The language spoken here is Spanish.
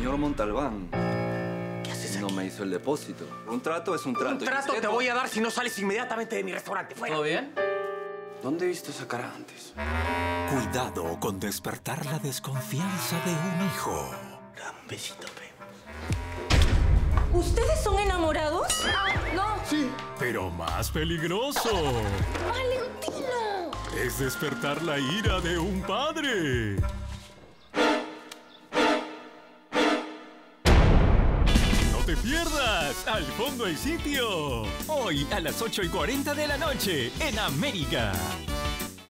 Señor Montalbán. ¿Qué haces aquí? No me hizo el depósito. Un trato es un trato. Un trato te voy a dar si no sales inmediatamente de mi restaurante. ¡Fuera! ¿Todo bien? ¿Dónde he visto esa cara antes? Cuidado con despertar la desconfianza de un hijo. Dame un besito, pe. ¿Ustedes son enamorados? No. Sí. Pero más peligroso ¡Valentino! es despertar la ira de un padre. ¡No te pierdas! ¡Al fondo hay sitio! Hoy a las 8:40 de la noche en América.